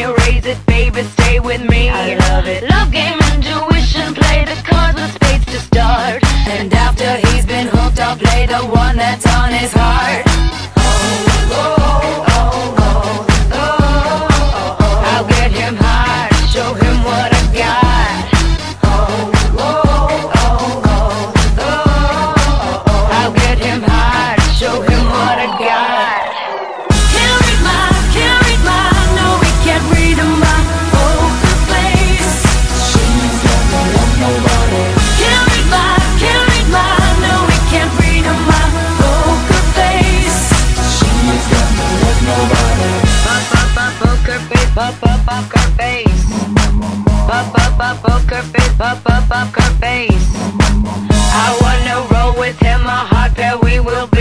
wanna raise it, baby, stay with me. I love it. Love game, intuition, play the cards with spades to start. And after he's been hooked, I'll play the one that's on his heart. I'll get him hard, show him what I got. I'll get him hard, show him what I got. Can't read my, no, we can't read my poker face. She's got no love, nobody. Can't read my, no, we can't read my poker face. She's got no love, nobody. Poker face, poker face. Poker face, poker face. I wanna roll with him, a hot pair we will be.